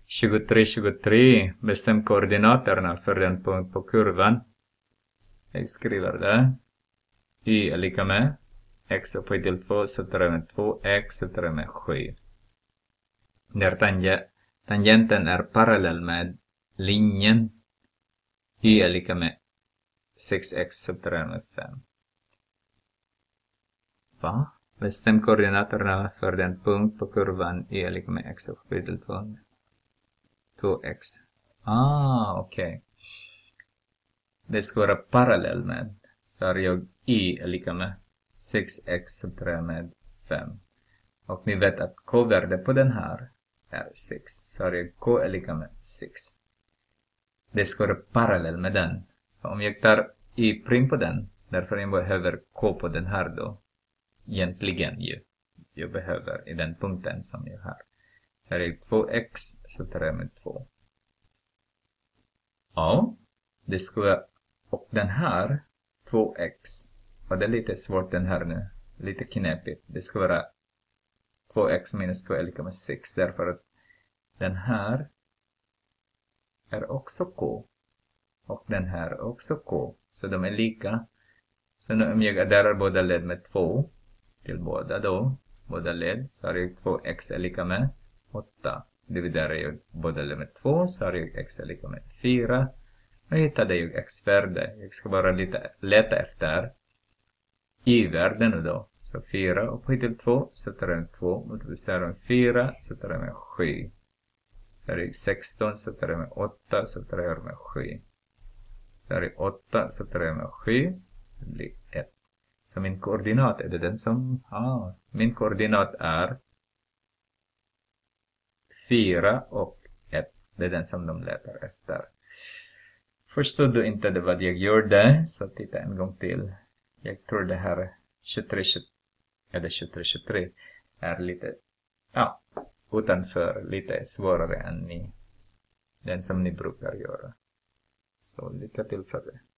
23, 23. Bestäm koordinaterna för den punkt på kurvan. Jag skriver det. Y är lika med x upphöjt till 2, sätter jag med 2x, sätter jag med 7. När tangenten är parallell med linjen. Y är lika med 6x, sätter jag med 5. Va? Bestäm koordinaterna för den punkt på kurvan y är lika med x upphöjt till 2x. Okej. Det ska vara parallell med. Så har jag y är lika med 6x sätter med 5. Och ni vet att k-värde på den här är 6. Så har jag k är lika med 6. Det ska vara parallell med den. Så om jag tar y prim på den, därför jag behöver k på den här då. Egentligen ju. Jag behöver i den punkten som jag har. Så har jag 2x sätter jag med 2. Ja, det ska vara, och den här 2x, och det är lite svårt den här nu, lite knepigt. Det ska vara 2x minus 2 är lika med 6, därför att den här är också k, och den här är också k, så de är lika. Så nu om jag adderar båda led med 2 till båda då, båda led, så har jag 2x är lika med 8. Dividerar jag båda led med 2, så har jag x är lika med 4. Och hittade jag x-värde. Jag ska bara leta efter y-värden nu då. Så 4 upphöjt till 2 sätter jag med 2. Multiplicerar med 4 sätter jag med 7. Så är det 16 sätter jag med 8 sätter jag med 7. Så är det 8 sätter jag med 7. Det blir 1. Så min koordinat är det den som... min koordinat är 4 och 1. Det är den som de letar efter. Förstod du inte det vad jag gjorde, så titta en gång till. Jag tror det här 23 är lite, utanför, lite svårare än den som ni brukar göra. Så lycka till för det.